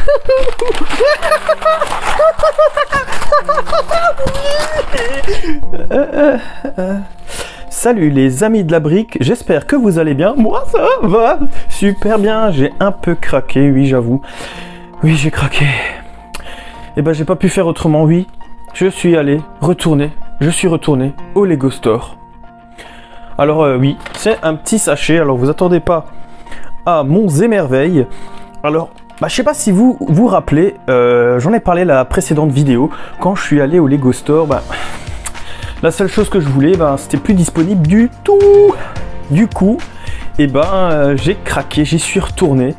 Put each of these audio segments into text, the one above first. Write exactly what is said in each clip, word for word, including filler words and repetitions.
euh, euh, euh. Salut les amis de la brique, j'espère que vous allez bien. Moi ça va super bien, j'ai un peu craqué, oui j'avoue. Oui j'ai craqué. Et ben j'ai pas pu faire autrement, oui. Je suis allé retourner, je suis retourné au Lego Store. Alors euh, oui, c'est un petit sachet, alors vous attendez pas à monts et merveilles. Alors, bah, je sais pas si vous vous rappelez, euh, j'en ai parlé la précédente vidéo, quand je suis allé au Lego Store, bah, la seule chose que je voulais, bah, c'était plus disponible du tout. Du coup, et ben euh, j'ai craqué, j'y suis retourné.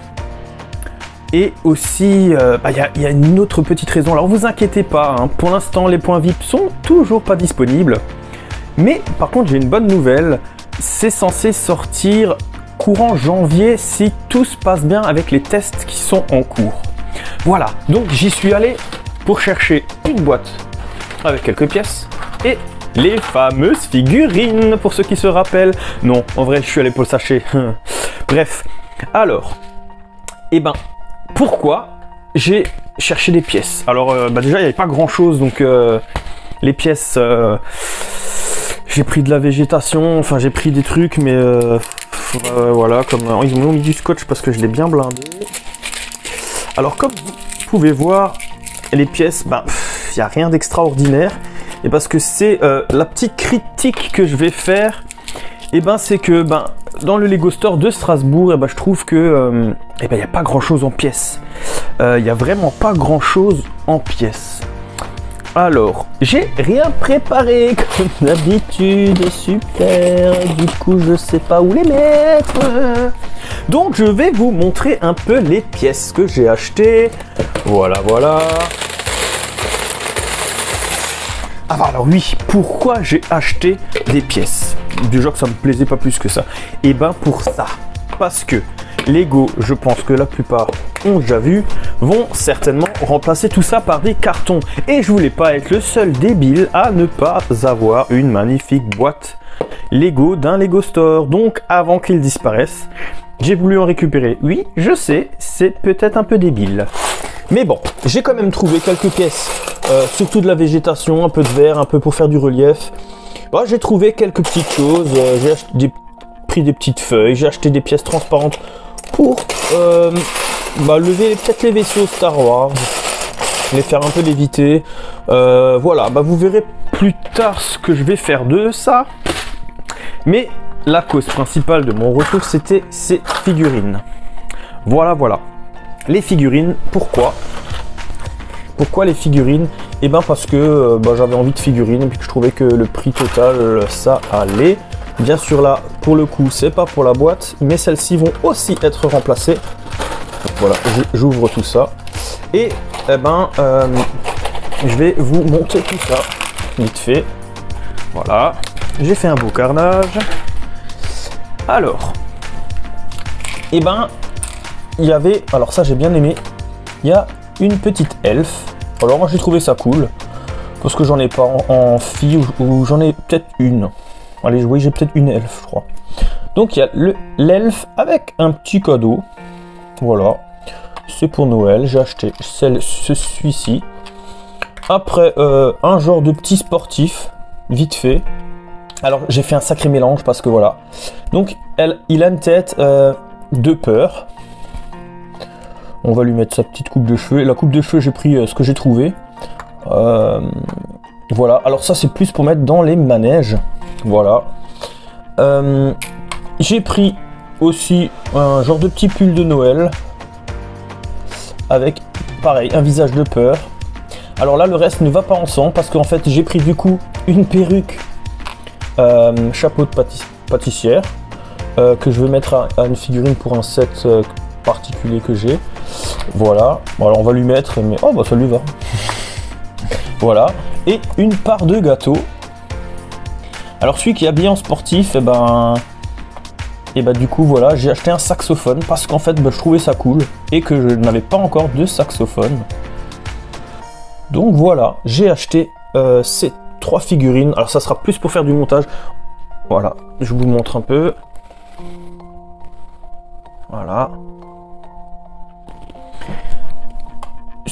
Et aussi, euh, bah, y a, y a une autre petite raison. Alors vous inquiétez pas, hein, pour l'instant les points V I P sont toujours pas disponibles. Mais par contre j'ai une bonne nouvelle, c'est censé sortir courant janvier si tout se passe bien avec les tests qui sont en cours. Voilà, donc j'y suis allé pour chercher une boîte avec quelques pièces et les fameuses figurines pour ceux qui se rappellent. Non, en vrai je suis allé pour le sachet. Bref, alors, et ben pourquoi j'ai cherché des pièces? Alors euh, bah déjà il n'y avait pas grand chose, donc euh, les pièces, euh, j'ai pris de la végétation, enfin j'ai pris des trucs, mais euh, euh, voilà, comme euh, ils m'ont mis du scotch parce que je l'ai bien blindé. Alors comme vous pouvez voir, les pièces, ben il n'y a rien d'extraordinaire, et parce que c'est euh, la petite critique que je vais faire, et ben c'est que ben dans le Lego Store de Strasbourg, et ben je trouve que euh, et ben il n'y a pas grand chose en pièces. Il euh, n'y a vraiment pas grand chose en pièces. Alors, j'ai rien préparé comme d'habitude, super, du coup je sais pas où les mettre. Donc je vais vous montrer un peu les pièces que j'ai achetées. Voilà, voilà. Ah bah alors oui, pourquoi j'ai acheté des pièces? Déjà que ça me plaisait pas plus que ça. Et ben pour ça, parce que Lego, je pense que la plupart ont déjà vu, vont certainement remplacer tout ça par des cartons. Et je voulais pas être le seul débile à ne pas avoir une magnifique boîte Lego d'un Lego Store. Donc avant qu'il disparaisse, j'ai voulu en récupérer. Oui, je sais, c'est peut-être un peu débile. Mais bon, j'ai quand même trouvé quelques pièces, euh, surtout de la végétation, un peu de verre, un peu pour faire du relief. Bon, j'ai trouvé quelques petites choses, euh, j'ai acheté des, pris des petites feuilles, j'ai acheté des pièces transparentes pour euh, bah, lever peut-être les vaisseaux Star Wars, les faire un peu léviter. Euh, voilà, bah, vous verrez plus tard ce que je vais faire de ça. Mais la cause principale de mon retour, c'était ces figurines. Voilà, voilà. Les figurines, pourquoi Pourquoi les figurines? Et ben parce que euh, bah, j'avais envie de figurines et puis que je trouvais que le prix total, ça allait. Bien sûr là, pour le coup, c'est pas pour la boîte, mais celles-ci vont aussi être remplacées. Donc, voilà, j'ouvre tout ça. Et eh ben, euh, je vais vous montrer tout ça, vite fait. Voilà, j'ai fait un beau carnage. Alors, et ben, il y avait, alors ça j'ai bien aimé, il y a une petite elfe. Alors moi j'ai trouvé ça cool, parce que j'en ai pas en, en fille, ou, ou j'en ai peut-être une. Allez, oui, j'ai peut-être une elfe, je crois. Donc il y a l'elfe avec un petit cadeau. Voilà, c'est pour Noël. J'ai acheté celle, celui-ci. Après, euh, un genre de petit sportif, vite fait. Alors j'ai fait un sacré mélange parce que voilà. Donc elle, il a une tête euh, de peur. On va lui mettre sa petite coupe de cheveux. La coupe de cheveux, j'ai pris euh, ce que j'ai trouvé. Euh, voilà. Alors ça, c'est plus pour mettre dans les manèges. Voilà. Euh, j'ai pris aussi un genre de petit pull de Noël. Avec, pareil, un visage de peur. Alors là, le reste ne va pas ensemble. Parce qu'en fait, j'ai pris du coup une perruque. Euh, chapeau de pâtiss pâtissière. Euh, que je vais mettre à, à une figurine pour un set euh, particulier que j'ai. Voilà, alors on va lui mettre, mais oh bah ça lui va. Voilà, et une part de gâteau. Alors celui qui est habillé en sportif, et ben, et ben du coup voilà, j'ai acheté un saxophone parce qu'en fait bah, je trouvais ça cool et que je n'avais pas encore de saxophone. Donc voilà, j'ai acheté euh, ces trois figurines. Alors ça sera plus pour faire du montage. Voilà, je vous montre un peu. Voilà.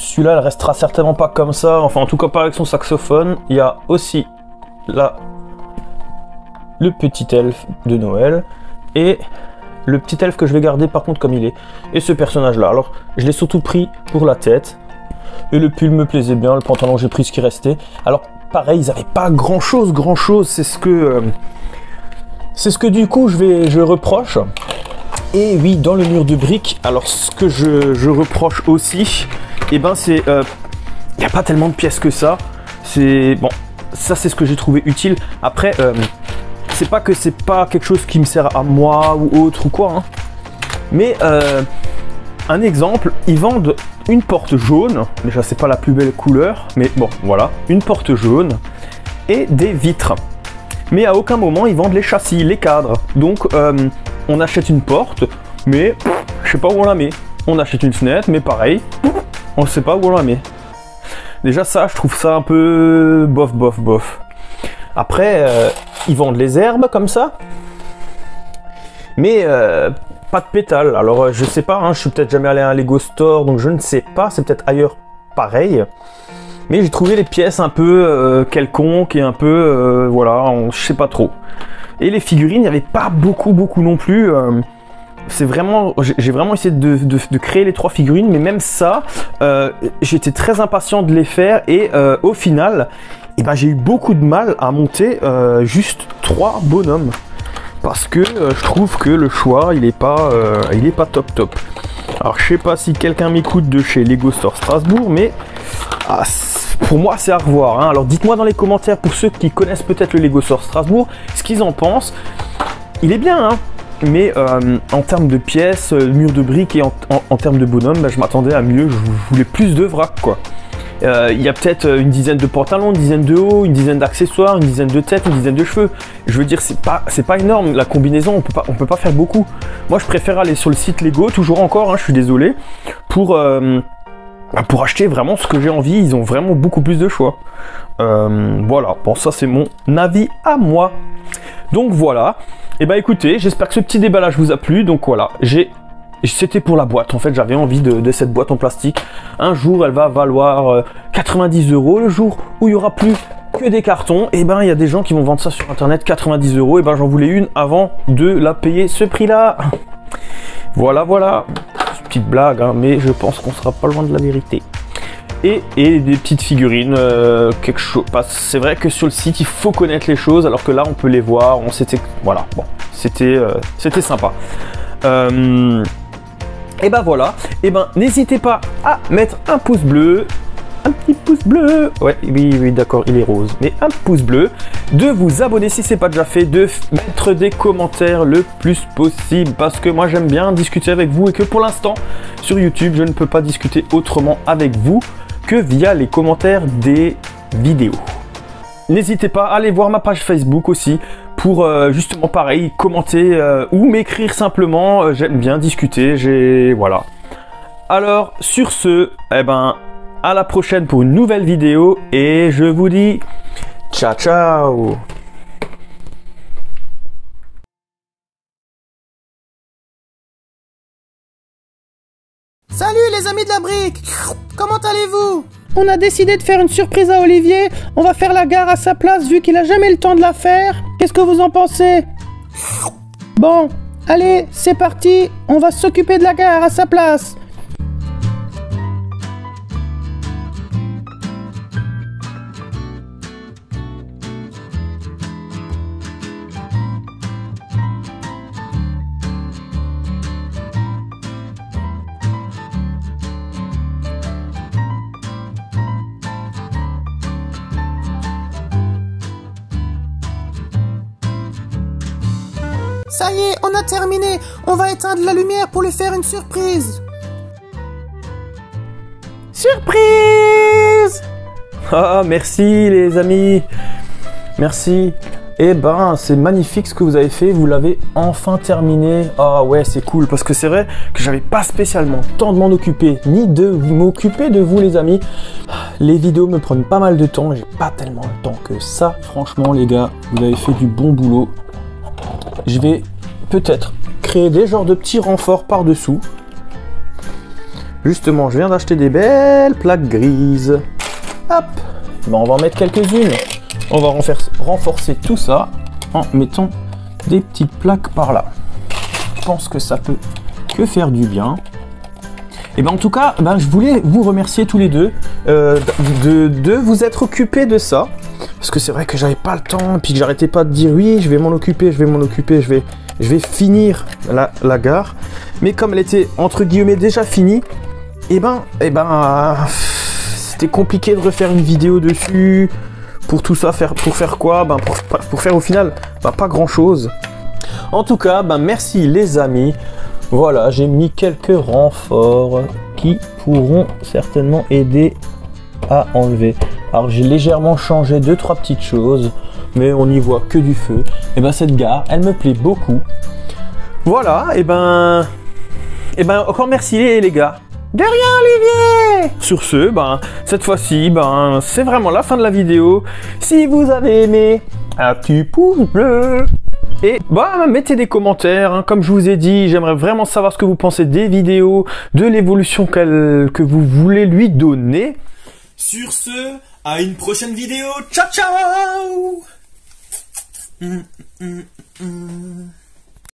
celui-là, elle restera certainement pas comme ça. Enfin, en tout cas, pas avec son saxophone. Il y a aussi là le petit elfe de Noël et le petit elfe que je vais garder par contre comme il est. Et ce personnage-là. Alors, je l'ai surtout pris pour la tête. Et le pull me plaisait bien. Le pantalon, j'ai pris ce qui restait. Alors, pareil, ils n'avaient pas grand-chose, grand-chose. C'est ce que... Euh, c'est ce que du coup, je vais, je reproche. Et oui, dans le mur de briques, alors ce que je, je reproche aussi, eh ben c'est, il euh, n'y a pas tellement de pièces que ça. C'est bon, ça c'est ce que j'ai trouvé utile. Après, euh, c'est pas que c'est pas quelque chose qui me sert à moi ou autre ou quoi. Hein. Mais euh, un exemple, ils vendent une porte jaune. Déjà, c'est pas la plus belle couleur, mais bon, voilà, une porte jaune et des vitres. Mais à aucun moment ils vendent les châssis, les cadres. Donc euh, on achète une porte, mais pff, je sais pas où on la met. On achète une fenêtre, mais pareil, pff, on ne sait pas où on la met. Déjà ça, je trouve ça un peu bof, bof, bof. Après, euh, ils vendent les herbes comme ça, mais euh, pas de pétales. Alors je sais pas, hein, je suis peut-être jamais allé à un Lego Store, donc je ne sais pas. C'est peut-être ailleurs pareil. Mais j'ai trouvé les pièces un peu euh, quelconques et un peu, euh, voilà, on, je sais pas trop. Et les figurines, il n'y avait pas beaucoup, beaucoup non plus. Euh, c'est vraiment, j'ai vraiment essayé de, de, de créer les trois figurines, mais même ça, euh, j'étais très impatient de les faire. Et euh, au final, eh ben, j'ai eu beaucoup de mal à monter euh, juste trois bonhommes. Parce que euh, je trouve que le choix, il est pas, euh, il est pas top top. Alors je sais pas si quelqu'un m'écoute de chez Lego Store Strasbourg, mais ah, pour moi c'est à revoir. Hein. Alors dites-moi dans les commentaires, pour ceux qui connaissent peut-être le Lego Store Strasbourg, ce qu'ils en pensent. Il est bien, hein, mais euh, en termes de pièces, euh, mur de briques et en, en, en termes de bonhomme, bah, je m'attendais à mieux. Je, je voulais plus de vrac, quoi. Euh, il y a peut-être une dizaine de pantalons, une dizaine de hauts, une dizaine d'accessoires, une dizaine de têtes, une dizaine de cheveux. Je veux dire, c'est pas, c'est pas énorme. La combinaison, on peut pas, on peut pas faire beaucoup. Moi, je préfère aller sur le site Lego, toujours encore, hein, je suis désolé, pour, euh, pour acheter vraiment ce que j'ai envie. Ils ont vraiment beaucoup plus de choix. Euh, voilà, bon, ça c'est mon avis à moi. Donc voilà. Et bah écoutez, j'espère que ce petit déballage vous a plu. Donc voilà, j'ai... C'était pour la boîte, en fait j'avais envie de, de cette boîte en plastique. Un jour elle va valoir euh, quatre-vingt-dix euros, le jour où il n'y aura plus que des cartons, et ben il y a des gens qui vont vendre ça sur internet quatre-vingt-dix euros, et ben j'en voulais une avant de la payer ce prix là. Voilà voilà, petite blague hein, mais je pense qu'on sera pas loin de la vérité. Et, et des petites figurines, euh, quelque chose. C'est vrai que sur le site il faut connaître les choses, alors que là on peut les voir, on s'était... Voilà, bon, c'était euh, c'était sympa. Euh... Et ben voilà, et ben n'hésitez pas à mettre un pouce bleu, un petit pouce bleu, ouais, oui, oui, d'accord, il est rose, mais un pouce bleu, de vous abonner si c'est pas déjà fait, de mettre des commentaires le plus possible, parce que moi j'aime bien discuter avec vous et que pour l'instant, sur YouTube, je ne peux pas discuter autrement avec vous que via les commentaires des vidéos. N'hésitez pas à aller voir ma page Facebook aussi, pour euh, justement pareil, commenter euh, ou m'écrire simplement, euh, j'aime bien discuter, j'ai... voilà. Alors, sur ce, eh ben, à la prochaine pour une nouvelle vidéo, et je vous dis ciao ciao. Salut les amis de la brique! Comment allez-vous? On a décidé de faire une surprise à Olivier. On va faire la gare à sa place vu qu'il a jamais le temps de la faire. Qu'est-ce que vous en pensez? Bon, allez, c'est parti. On va s'occuper de la gare à sa place. Ça y est, on a terminé. On va éteindre la lumière pour lui faire une surprise. Surprise! Ah, merci les amis. Merci. Eh ben, c'est magnifique ce que vous avez fait. Vous l'avez enfin terminé. Ah ouais, c'est cool. Parce que c'est vrai que j'avais pas spécialement le temps de m'en occuper, ni de m'occuper de vous les amis. Les vidéos me prennent pas mal de temps. J'ai pas tellement le temps que ça. Franchement les gars, vous avez fait du bon boulot. Je vais peut-être créer des genres de petits renforts par-dessous. Justement, je viens d'acheter des belles plaques grises. Hop, ben, on va en mettre quelques-unes. On va renforcer tout ça en mettant des petites plaques par là. Je pense que ça peut que faire du bien. Et ben en tout cas, ben, je voulais vous remercier tous les deux euh, de, de vous être occupés de ça. Parce que c'est vrai que j'avais pas le temps, et puis que j'arrêtais pas de dire oui, je vais m'en occuper, je vais m'en occuper, je vais, je vais finir la, la gare. Mais comme elle était entre guillemets déjà finie, et ben, et ben, euh, c'était compliqué de refaire une vidéo dessus. Pour tout ça, faire, pour faire quoi? Ben pour, pour faire au final, ben, pas grand chose. En tout cas, ben merci les amis. Voilà, j'ai mis quelques renforts qui pourront certainement aider à enlever. Alors j'ai légèrement changé deux trois petites choses, mais on n'y voit que du feu. Et ben cette gare, elle me plaît beaucoup. Voilà, et ben, et ben encore merci les, les gars. De rien, Olivier! Sur ce, ben cette fois-ci, ben c'est vraiment la fin de la vidéo. Si vous avez aimé, un petit pouce bleu. Et bah mettez des commentaires, hein. Comme je vous ai dit, j'aimerais vraiment savoir ce que vous pensez des vidéos, de l'évolution qu'elle que vous voulez lui donner. Sur ce, à une prochaine vidéo. Ciao ciao. Mmh, mmh, mmh.